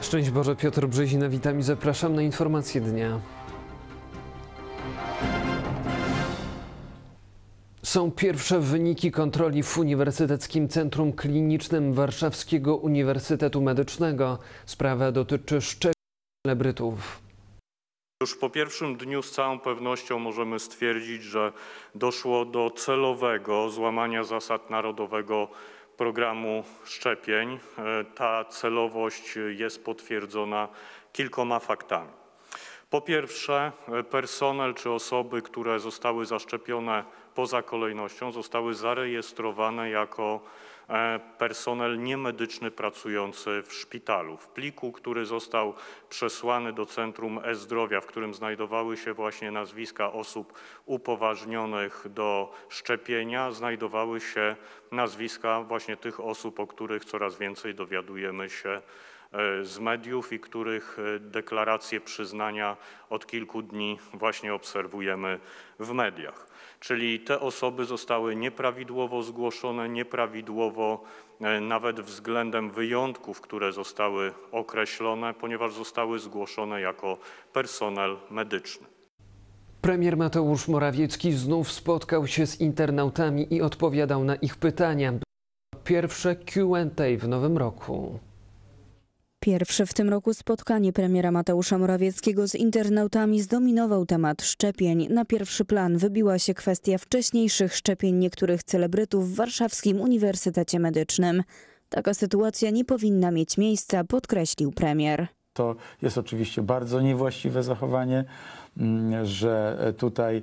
Szczęść Boże, Piotr Brzezina, witam i zapraszam na informacje dnia. Są pierwsze wyniki kontroli w Uniwersyteckim Centrum Klinicznym Warszawskiego Uniwersytetu Medycznego. Sprawa dotyczy szczepień celebrytów. Już po pierwszym dniu z całą pewnością możemy stwierdzić, że doszło do celowego złamania zasad Narodowego Programu Szczepień. Ta celowość jest potwierdzona kilkoma faktami. Po pierwsze, personel czy osoby, które zostały zaszczepione poza kolejnością, zostały zarejestrowane jako personel niemedyczny pracujący w szpitalu. W pliku, który został przesłany do Centrum E-Zdrowia, w którym znajdowały się właśnie nazwiska osób upoważnionych do szczepienia, znajdowały się nazwiska właśnie tych osób, o których coraz więcej dowiadujemy się z mediów i których deklaracje przyznania od kilku dni właśnie obserwujemy w mediach. Czyli te osoby zostały nieprawidłowo zgłoszone, nieprawidłowo nawet względem wyjątków, które zostały określone, ponieważ zostały zgłoszone jako personel medyczny. Premier Mateusz Morawiecki znów spotkał się z internautami i odpowiadał na ich pytania. Pierwsze Q&A w nowym roku. Pierwsze w tym roku spotkanie premiera Mateusza Morawieckiego z internautami zdominował temat szczepień. Na pierwszy plan wybiła się kwestia wcześniejszych szczepień niektórych celebrytów w Warszawskim Uniwersytecie Medycznym. Taka sytuacja nie powinna mieć miejsca, podkreślił premier. To jest oczywiście bardzo niewłaściwe zachowanie, że tutaj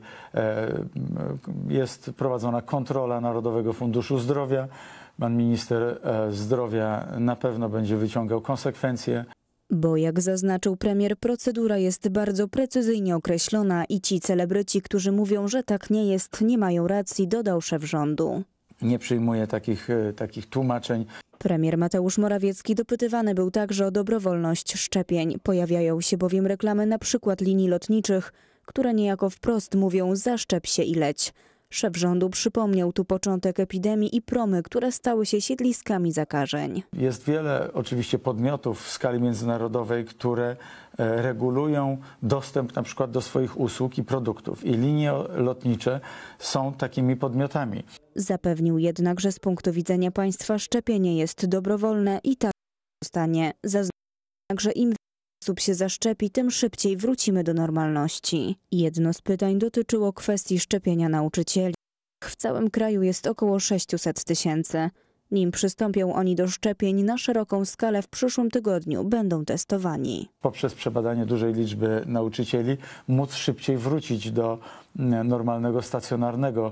jest prowadzona kontrola Narodowego Funduszu Zdrowia. Pan minister zdrowia na pewno będzie wyciągał konsekwencje. Bo jak zaznaczył premier, procedura jest bardzo precyzyjnie określona i ci celebryci, którzy mówią, że tak nie jest, nie mają racji, dodał szef rządu. Nie przyjmuję takich tłumaczeń. Premier Mateusz Morawiecki dopytywany był także o dobrowolność szczepień. Pojawiają się bowiem reklamy na przykład linii lotniczych, które niejako wprost mówią: zaszczep się i leć. Szef rządu przypomniał tu początek epidemii i promy, które stały się siedliskami zakażeń. Jest wiele oczywiście podmiotów w skali międzynarodowej, które regulują dostęp na przykład do swoich usług i produktów. I linie lotnicze są takimi podmiotami. Zapewnił jednak, że z punktu widzenia państwa szczepienie jest dobrowolne i tak zostanie. Zaznaczył, że im więcej osób się zaszczepi, tym szybciej wrócimy do normalności. Jedno z pytań dotyczyło kwestii szczepienia nauczycieli. W całym kraju jest około 600 000. Nim przystąpią oni do szczepień na szeroką skalę w przyszłym tygodniu, będą testowani. Poprzez przebadanie dużej liczby nauczycieli móc szybciej wrócić do normalnego, stacjonarnego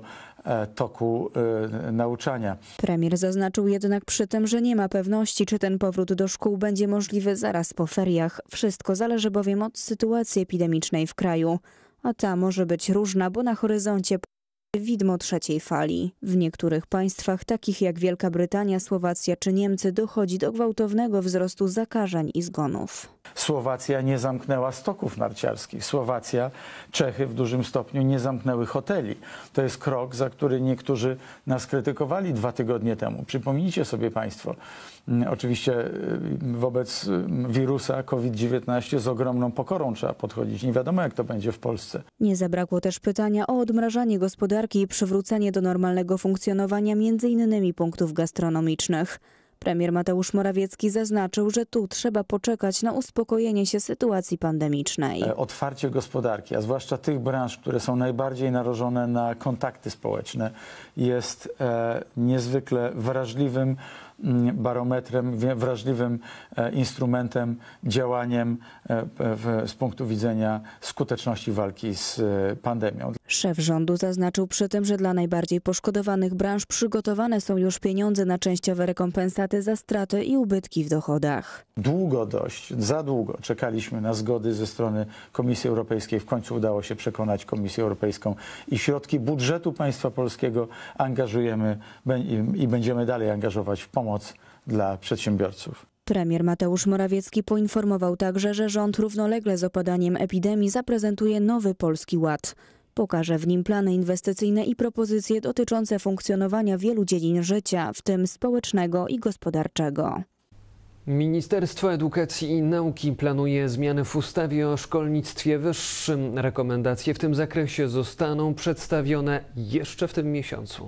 toku nauczania. Premier zaznaczył jednak przy tym, że nie ma pewności, czy ten powrót do szkół będzie możliwy zaraz po feriach. Wszystko zależy bowiem od sytuacji epidemicznej w kraju, a ta może być różna, bo na horyzoncie widmo trzeciej fali. W niektórych państwach, takich jak Wielka Brytania, Słowacja czy Niemcy, dochodzi do gwałtownego wzrostu zakażeń i zgonów. Słowacja nie zamknęła stoków narciarskich. Słowacja, Czechy w dużym stopniu nie zamknęły hoteli. To jest krok, za który niektórzy nas krytykowali 2 tygodnie temu. Przypomnijcie sobie państwo, oczywiście wobec wirusa COVID-19 z ogromną pokorą trzeba podchodzić. Nie wiadomo, jak to będzie w Polsce. Nie zabrakło też pytania o odmrażanie gospodarki i przywrócenie do normalnego funkcjonowania m.in. punktów gastronomicznych. Premier Mateusz Morawiecki zaznaczył, że tu trzeba poczekać na uspokojenie się sytuacji pandemicznej. Otwarcie gospodarki, a zwłaszcza tych branż, które są najbardziej narażone na kontakty społeczne, jest niezwykle wrażliwym barometrem, wrażliwym instrumentem, działaniem z punktu widzenia skuteczności walki z pandemią. Szef rządu zaznaczył przy tym, że dla najbardziej poszkodowanych branż przygotowane są już pieniądze na częściowe rekompensaty za straty i ubytki w dochodach. Długo dość, za długo czekaliśmy na zgody ze strony Komisji Europejskiej. W końcu udało się przekonać Komisję Europejską i środki budżetu państwa polskiego angażujemy i będziemy dalej angażować w pomoc dla przedsiębiorców. Premier Mateusz Morawiecki poinformował także, że rząd równolegle z opadaniem epidemii zaprezentuje nowy Polski Ład. Pokaże w nim plany inwestycyjne i propozycje dotyczące funkcjonowania wielu dziedzin życia, w tym społecznego i gospodarczego. Ministerstwo Edukacji i Nauki planuje zmiany w ustawie o szkolnictwie wyższym. Rekomendacje w tym zakresie zostaną przedstawione jeszcze w tym miesiącu.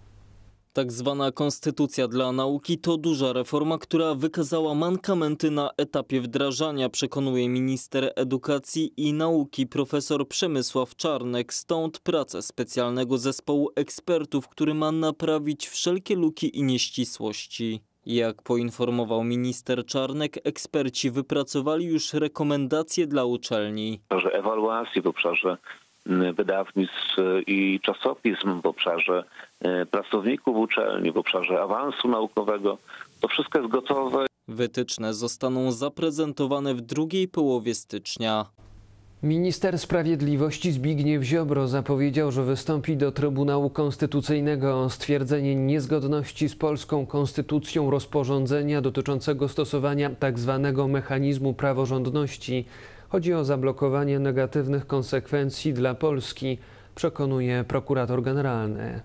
Tak zwana konstytucja dla nauki to duża reforma, która wykazała mankamenty na etapie wdrażania, przekonuje minister edukacji i nauki profesor Przemysław Czarnek. Stąd praca specjalnego zespołu ekspertów, który ma naprawić wszelkie luki i nieścisłości. Jak poinformował minister Czarnek, eksperci wypracowali już rekomendacje dla uczelni. W obszarze ewaluacji, w obszarze wydawnictw i czasopism, w obszarze pracowników uczelni, w obszarze awansu naukowego. To wszystko jest gotowe. Wytyczne zostaną zaprezentowane w drugiej połowie stycznia. Minister Sprawiedliwości Zbigniew Ziobro zapowiedział, że wystąpi do Trybunału Konstytucyjnego o stwierdzenie niezgodności z polską konstytucją rozporządzenia dotyczącego stosowania tzw. mechanizmu praworządności. Chodzi o zablokowanie negatywnych konsekwencji dla Polski, przekonuje prokurator generalny.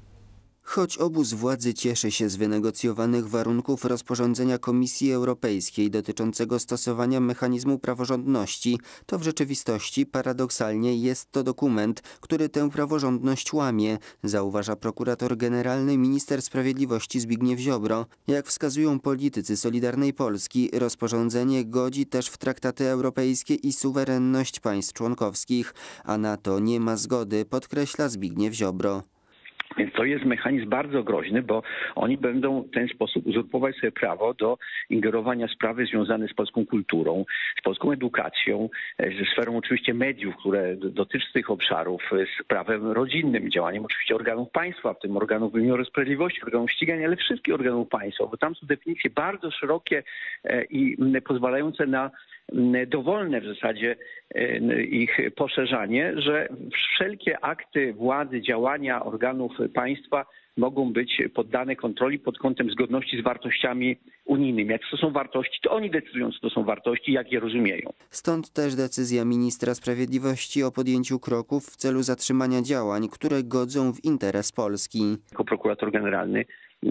Choć obóz władzy cieszy się z wynegocjowanych warunków rozporządzenia Komisji Europejskiej dotyczącego stosowania mechanizmu praworządności, to w rzeczywistości paradoksalnie jest to dokument, który tę praworządność łamie, zauważa prokurator generalny minister sprawiedliwości Zbigniew Ziobro. Jak wskazują politycy Solidarnej Polski, rozporządzenie godzi też w traktaty europejskie i suwerenność państw członkowskich, a na to nie ma zgody, podkreśla Zbigniew Ziobro. Więc to jest mechanizm bardzo groźny, bo oni będą w ten sposób uzurpować sobie prawo do ingerowania w sprawy związane z polską kulturą, z polską edukacją, ze sferą oczywiście mediów, które dotyczy tych obszarów, z prawem rodzinnym, działaniem oczywiście organów państwa, w tym organów wymiaru sprawiedliwości, organów ścigania, ale wszystkich organów państwa, bo tam są definicje bardzo szerokie i pozwalające na dowolne w zasadzie ich poszerzanie, że wszelkie akty władzy, działania organów państwa mogą być poddane kontroli pod kątem zgodności z wartościami unijnymi. Jak to są wartości, to oni decydują, co to są wartości, jak je rozumieją. Stąd też decyzja ministra sprawiedliwości o podjęciu kroków w celu zatrzymania działań, które godzą w interes Polski. Jako prokurator generalny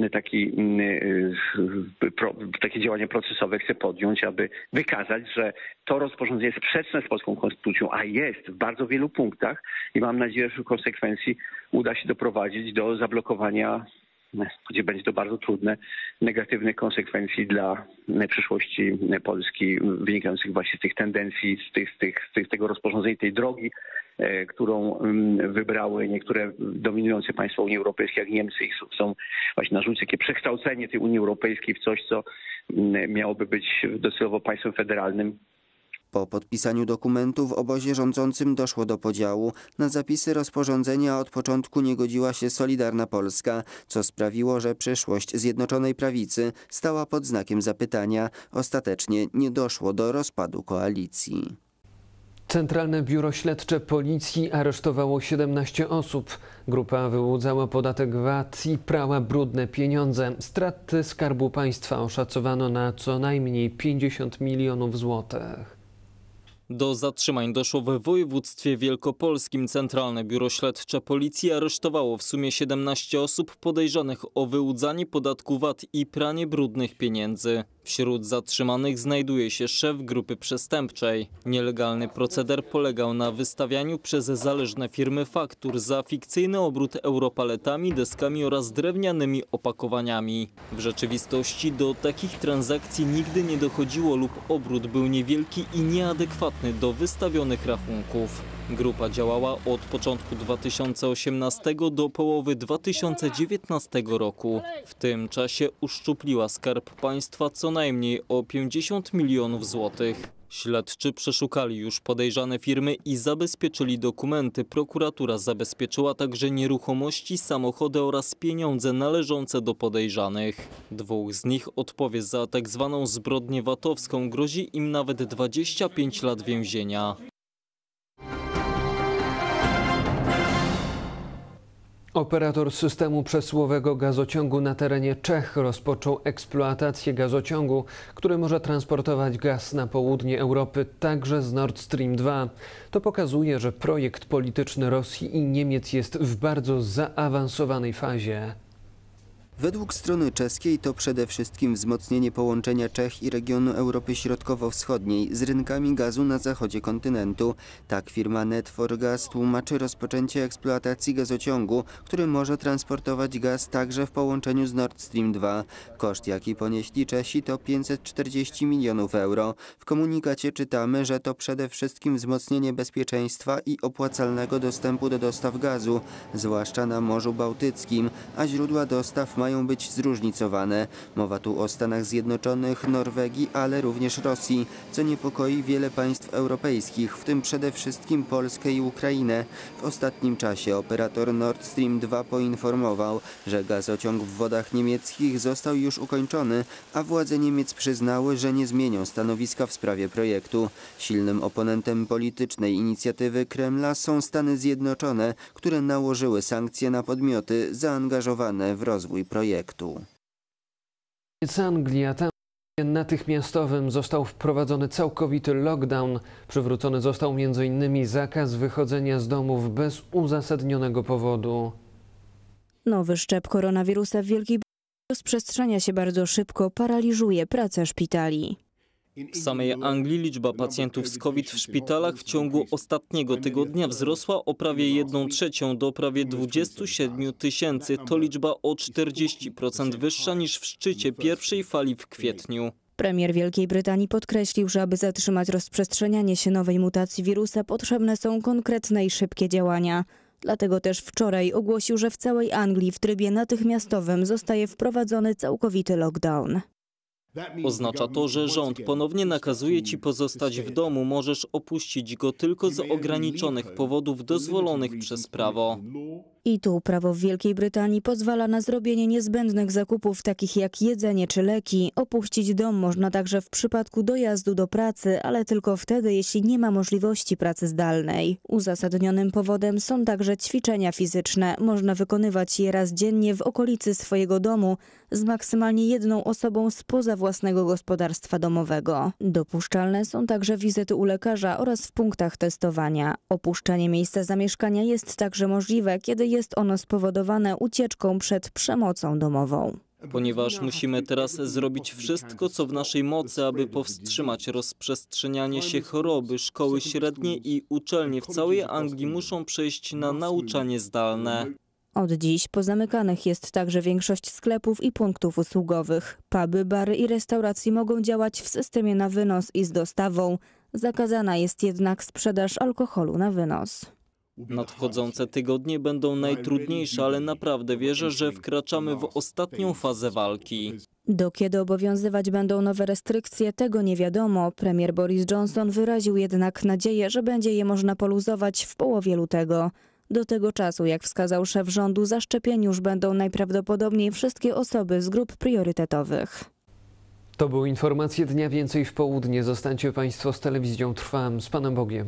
takie działania procesowe chcę podjąć, aby wykazać, że to rozporządzenie jest sprzeczne z polską konstytucją, a jest w bardzo wielu punktach i mam nadzieję, że w konsekwencji uda się doprowadzić do zablokowania, gdzie będzie to bardzo trudne, negatywnych konsekwencji dla przyszłości Polski wynikających właśnie z tych tendencji, z tego rozporządzenia, tej drogi, którą wybrały niektóre dominujące państwa Unii Europejskiej, jak Niemcy, i chcą właśnie narzucić takie przekształcenie tej Unii Europejskiej w coś, co miałoby być docelowo państwem federalnym. Po podpisaniu dokumentu w obozie rządzącym doszło do podziału. Na zapisy rozporządzenia od początku nie godziła się Solidarna Polska, co sprawiło, że przyszłość Zjednoczonej Prawicy stała pod znakiem zapytania. Ostatecznie nie doszło do rozpadu koalicji. Centralne Biuro Śledcze Policji aresztowało 17 osób. Grupa wyłudzała podatek VAT i prała brudne pieniądze. Straty Skarbu Państwa oszacowano na co najmniej 50 milionów złotych. Do zatrzymań doszło w województwie wielkopolskim. Centralne Biuro Śledcze Policji aresztowało w sumie 17 osób podejrzanych o wyłudzanie podatku VAT i pranie brudnych pieniędzy. Wśród zatrzymanych znajduje się szef grupy przestępczej. Nielegalny proceder polegał na wystawianiu przez zależne firmy faktur za fikcyjny obrót europaletami, deskami oraz drewnianymi opakowaniami. W rzeczywistości do takich transakcji nigdy nie dochodziło lub obrót był niewielki i nieadekwatny do wystawionych rachunków. Grupa działała od początku 2018 do połowy 2019 roku. W tym czasie uszczupliła Skarb Państwa co najmniej o 50 milionów złotych. Śledczy przeszukali już podejrzane firmy i zabezpieczyli dokumenty. Prokuratura zabezpieczyła także nieruchomości, samochody oraz pieniądze należące do podejrzanych. Dwóch z nich odpowie za tak zwaną zbrodnię VAT-owską. Grozi im nawet 25 lat więzienia. Operator systemu przesyłowego gazociągu na terenie Czech rozpoczął eksploatację gazociągu, który może transportować gaz na południe Europy także z Nord Stream 2. To pokazuje, że projekt polityczny Rosji i Niemiec jest w bardzo zaawansowanej fazie. Według strony czeskiej to przede wszystkim wzmocnienie połączenia Czech i regionu Europy Środkowo-Wschodniej z rynkami gazu na zachodzie kontynentu. Tak firma Net4Gas tłumaczy rozpoczęcie eksploatacji gazociągu, który może transportować gaz także w połączeniu z Nord Stream 2. Koszt, jaki ponieśli Czesi, to 540 milionów euro. W komunikacie czytamy, że to przede wszystkim wzmocnienie bezpieczeństwa i opłacalnego dostępu do dostaw gazu, zwłaszcza na Morzu Bałtyckim, a źródła dostaw mają być zróżnicowane. Mowa tu o Stanach Zjednoczonych, Norwegii, ale również Rosji, co niepokoi wiele państw europejskich, w tym przede wszystkim Polskę i Ukrainę. W ostatnim czasie operator Nord Stream 2 poinformował, że gazociąg w wodach niemieckich został już ukończony, a władze Niemiec przyznały, że nie zmienią stanowiska w sprawie projektu. Silnym oponentem politycznej inicjatywy Kremla są Stany Zjednoczone, które nałożyły sankcje na podmioty zaangażowane w rozwój projektu. Anglia, tam natychmiastowym został wprowadzony całkowity lockdown. Przywrócony został m.in. zakaz wychodzenia z domów bez uzasadnionego powodu. Nowy szczep koronawirusa w Wielkiej Brytanii rozprzestrzenia się bardzo szybko, paraliżuje pracę szpitali. W samej Anglii liczba pacjentów z COVID w szpitalach w ciągu ostatniego tygodnia wzrosła o prawie 1/3 do prawie 27 tysięcy. To liczba o 40% wyższa niż w szczycie pierwszej fali w kwietniu. Premier Wielkiej Brytanii podkreślił, że aby zatrzymać rozprzestrzenianie się nowej mutacji wirusa, potrzebne są konkretne i szybkie działania. Dlatego też wczoraj ogłosił, że w całej Anglii w trybie natychmiastowym zostaje wprowadzony całkowity lockdown. Oznacza to, że rząd ponownie nakazuje ci pozostać w domu. Możesz opuścić go tylko z ograniczonych powodów dozwolonych przez prawo. I tu prawo w Wielkiej Brytanii pozwala na zrobienie niezbędnych zakupów takich jak jedzenie czy leki. Opuścić dom można także w przypadku dojazdu do pracy, ale tylko wtedy, jeśli nie ma możliwości pracy zdalnej. Uzasadnionym powodem są także ćwiczenia fizyczne. Można wykonywać je raz dziennie w okolicy swojego domu z maksymalnie jedną osobą spoza własnego gospodarstwa domowego. Dopuszczalne są także wizyty u lekarza oraz w punktach testowania. Opuszczanie miejsca zamieszkania jest także możliwe, kiedy jest ono spowodowane ucieczką przed przemocą domową. Ponieważ musimy teraz zrobić wszystko, co w naszej mocy, aby powstrzymać rozprzestrzenianie się choroby, szkoły średnie i uczelnie w całej Anglii muszą przejść na nauczanie zdalne. Od dziś pozamykanych jest także większość sklepów i punktów usługowych. Puby, bary i restauracje mogą działać w systemie na wynos i z dostawą. Zakazana jest jednak sprzedaż alkoholu na wynos. Nadchodzące tygodnie będą najtrudniejsze, ale naprawdę wierzę, że wkraczamy w ostatnią fazę walki. Do kiedy obowiązywać będą nowe restrykcje, tego nie wiadomo. Premier Boris Johnson wyraził jednak nadzieję, że będzie je można poluzować w połowie lutego. Do tego czasu, jak wskazał szef rządu, zaszczepieni już będą najprawdopodobniej wszystkie osoby z grup priorytetowych. To były informacje dnia, więcej w południe. Zostańcie Państwo z telewizją Trwam. Z Panem Bogiem.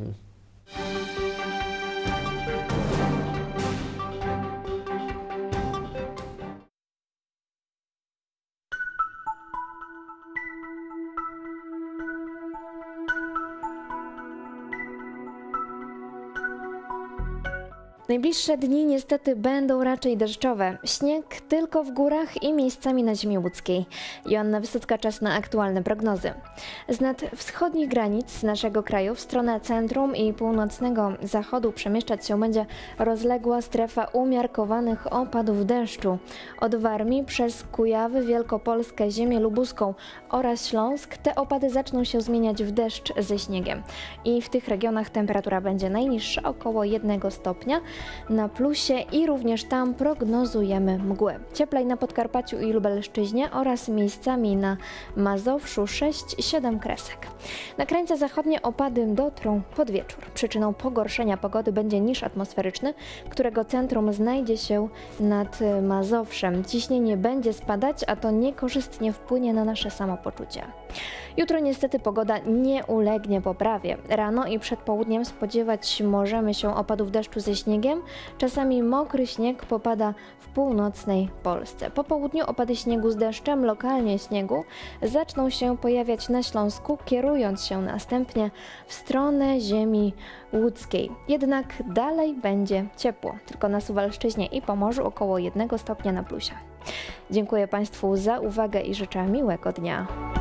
Najbliższe dni niestety będą raczej deszczowe. Śnieg tylko w górach i miejscami na ziemi łódzkiej. Joanna Wysocka, czas na aktualne prognozy. Z nad wschodnich granic naszego kraju w stronę centrum i północnego zachodu przemieszczać się będzie rozległa strefa umiarkowanych opadów deszczu. Od Warmii przez Kujawy, Wielkopolskę, ziemię lubuską oraz Śląsk te opady zaczną się zmieniać w deszcz ze śniegiem. I w tych regionach temperatura będzie najniższa, około 1 stopnia. Na plusie i również tam prognozujemy mgłę. Cieplej na Podkarpaciu i Lubelszczyźnie oraz miejscami na Mazowszu 6-7 kresek. Na krańce zachodnie opady dotrą pod wieczór. Przyczyną pogorszenia pogody będzie niż atmosferyczny, którego centrum znajdzie się nad Mazowszem. Ciśnienie będzie spadać, a to niekorzystnie wpłynie na nasze samopoczucie. Jutro niestety pogoda nie ulegnie poprawie. Rano i przed południem spodziewać możemy się opadów deszczu ze śniegiem. Czasami mokry śnieg popada w północnej Polsce. Po południu opady śniegu z deszczem, lokalnie śniegu, zaczną się pojawiać na Śląsku, kierując się następnie w stronę ziemi łódzkiej. Jednak dalej będzie ciepło, tylko na Suwalszczyźnie i Pomorzu około 1 stopnia na plusie. Dziękuję Państwu za uwagę i życzę miłego dnia.